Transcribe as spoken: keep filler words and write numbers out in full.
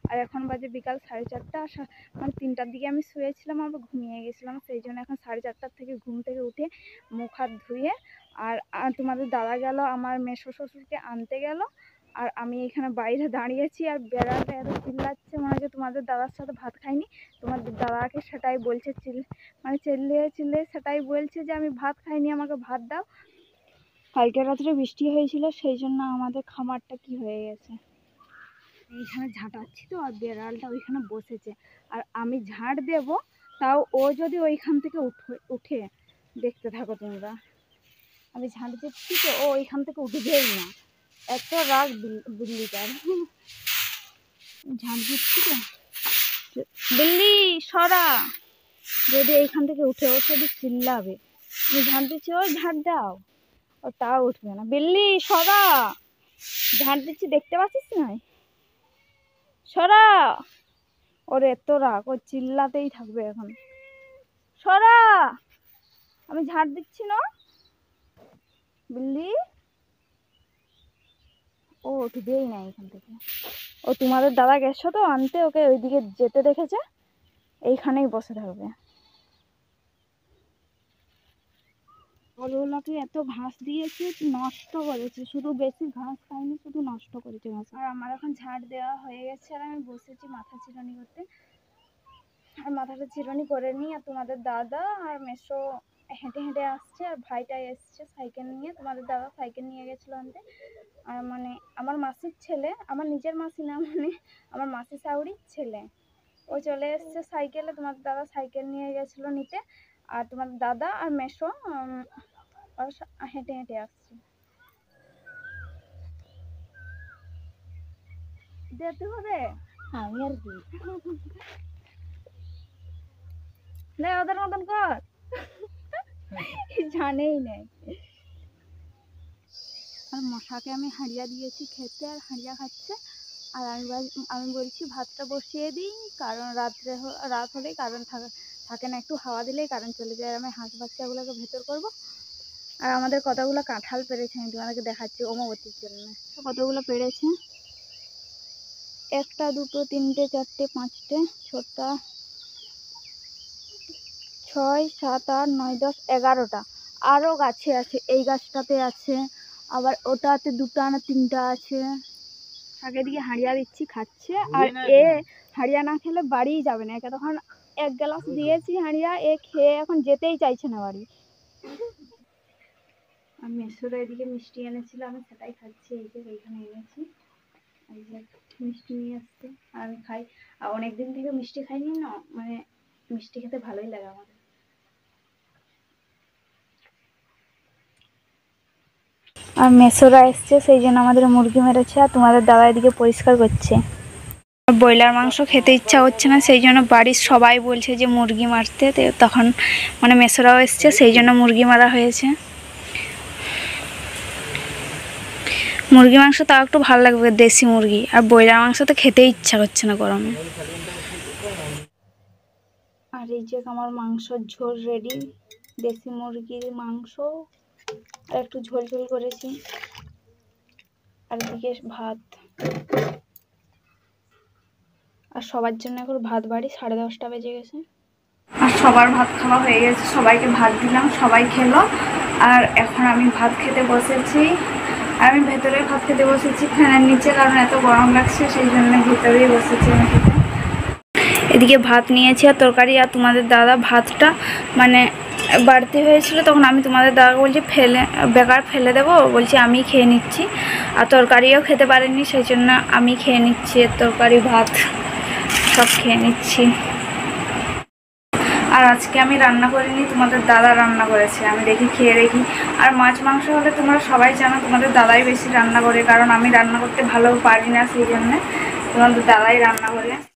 আর এখন বাজে বিকাল সাড়ে চারটা। মানে তিনটার দিকে আমি শুয়েছিলাম, আবার ঘুমিয়ে গেছিলাম, সেই জন্য এখন সাড়ে চারটার থেকে ঘুম থেকে উঠে মুখ হাত ধুয়ে আর তোমাদের দাদা গেল আমার মেসো শ্বশুরকে আনতে গেল, আর আমি এখানে বাইরে দাঁড়িয়েছি। আর বেড়ালটা এত চিল্লাচ্ছে, মনে হচ্ছে তোমাদের দাদার সাথে ভাত খাইনি। তোমাদের দাদাকে সেটাই বলছে, চিল মানে চিল্লিয়ে চিল্লিয়ে সেটাই বলছে যে আমি ভাত খাইনি, আমাকে ভাত দাও। কালকে রাত্রে বৃষ্টি হয়েছিল, সেই জন্য আমাদের খামারটা কি হয়ে গেছে। এইখানে ঝাঁটাচ্ছি তো, আর বেড়ালটা ওইখানে বসেছে, আর আমি ঝাঁট দেব, তাও ও যদি ওইখান থেকে উঠে উঠে দেখতে থাকো তোমরা। আমি ঝাঁট দিচ্ছি তো ও ওইখান থেকে উঠবেই না, এত রাগ বিল্লিটার। ঝাঁট দিচ্ছি তো, বিল্লি সরা, যদি এইখান থেকে উঠে ও শুধু চিল্লাবে। আমি ঝাঁট দিচ্ছি, ওই ঝাঁট দাও, ও তাও উঠবে না। বিল্লি সরা, ঝাঁট দিচ্ছি দেখতে পাচ্ছিস না, সরা। ওর এত রাগ, ও চিল্লাতেই থাকবে এখন। সরা, আমি ঝাঁট দিচ্ছি না। বিল্লি ও উঠবেই না এখান থেকে। ও তোমাদের দাদা গেছো তো আনতে, ওকে ওইদিকে যেতে দেখেছে, এইখানেই বসে থাকবে। ওগুলোকে এত ঘাস দিয়েছে, নষ্ট করেছে, শুধু বেশি ঘাস খাইনি, শুধু নষ্ট করেছে ঘাস। আর আমার এখন ঝাড় দেওয়া হয়ে গেছে, আর আমি বসেছি মাথা চিরুনি করতে। আর মাথাটা চিরুনি করে নিই, আর তোমাদের দাদা আর মেসো হেঁটে হেঁটে আসছে, আর ভাইটা এসছে সাইকেল নিয়ে। তোমাদের দাদা সাইকেল নিয়ে গেছিলো আনতে। আর মানে আমার মাসির ছেলে, আমার নিজের মাসি না, মানে আমার মাসি শাশুড়ির ছেলে, ও চলে এসছে সাইকেলে। তোমাদের দাদা সাইকেল নিয়ে গেছিলো নিতে, আর তোমার দাদা আর মেসো হেঁটে হেঁটে আসছে। যেতে হবে আমি আর কি, ওদের মতন কর, জানেই নেই। আর মশাকে আমি হাঁড়িয়া দিয়েছি খেতে, আর হাঁড়িয়া খাচ্ছে। আর আমি আমি বলছি ভাতটা বসিয়ে দিই, কারণ রাত্রে রাত হলেই কারেন্ট থাকে থাকে না, একটু হাওয়া দিলেই কারেন্ট চলে যায়। আমি হাঁস বাচ্চাগুলোকে ভেতর করব। আর আমাদের কতগুলো কাঁঠাল পেড়েছে, আমি তোমাদেরকে দেখাচ্ছি অমাবতীর জন্য। কতগুলো পেড়েছে, একটা দুটো তিনটে চারটে পাঁচটে ছটা ছয় সাত আট নয় দশ এগারোটা। আরও গাছে আছে, এই গাছটাতে আছে, আবার ওটাতে দুটা না তিনটা আছে। আগে দিকে হাঁড়িয়া দিচ্ছি খাচ্ছে, আর এ হাঁড়িয়া না খেলে বাড়িই যাবে না। একে তখন এক গ্লাস দিয়েছি হাঁড়িয়া, এ খেয়ে এখন যেতেই চাইছে না বাড়ি। আর মেসোরা এদিকে মিষ্টি এনেছিল, আমি সেটাই খাচ্ছি। এই যে এইখানে এনেছি, এই যে মিষ্টি নিয়ে আসছে, আর আমি খাই। আর অনেকদিন থেকে মিষ্টি খাইনি না, মানে মিষ্টি খেতে ভালোই লাগে আমাদের। আর মেসোরা এসছে, সেই জন্য আমাদের মুরগি মেরেছে, আর তোমাদের দাদা এদিকে পরিষ্কার করছে। ব্রয়লার মাংস খেতে ইচ্ছা হচ্ছে না, সেই জন্য বাড়ির সবাই বলছে যে মুরগি মারতে, তখন মানে মেসোরাও এসছে, সেই জন্য মুরগি মারা হয়েছে। মুরগি মাংস তাও একটু ভালো লাগবে, দেশি মুরগি। আর ব্রয়লার মাংস তো খেতে ইচ্ছা করছে না গরমে। আর এই যে আমার মাংসর ঝোল রেডি, দেশি মুরগির মাংস, আর একটু ঝোল ঝোল করেছি, আর এদিকে ভাত। আর সবার জন্য এখন ভাত বাড়ি, সাড়ে দশটা বেজে গেছে। আর সবার ভাত খাওয়া হয়ে গেছে, সবাইকে ভাত দিলাম, সবাই খেলো। আর এখন আমি ভাত খেতে বসেছি, আর আমি ভেতরে ভাত খেতে বসেছি ফ্যানের নিচে, কারণ এত গরম লাগছে, সেই জন্য ভেতরেই বসেছি আমি খেতে। এদিকে ভাত নিয়েছি আর তরকারি। আর তোমাদের দাদা ভাতটা মানে বাড়তি হয়েছিল, তখন আমি তোমাদের দাদা বলছি ফেলে বেকার ফেলে দেবো, বলছি আমি খেয়ে নিচ্ছি। আর তরকারিও খেতে পারিনি, সেই জন্য আমি খেয়ে নিচ্ছি, তরকারি ভাত সব খেয়ে নিচ্ছি। আর আজকে আমি রান্না করিনি, তোমাদের দাদা রান্না করেছে, আমি দেখি খেয়ে দেখি। আর মাছ মাংস হলে তোমরা সবাই জানো তোমাদের দাদাই বেশি রান্না করে, কারণ আমি রান্না করতে ভালো পারি না, সেই জন্যে তোমাদের দাদাই রান্না করে।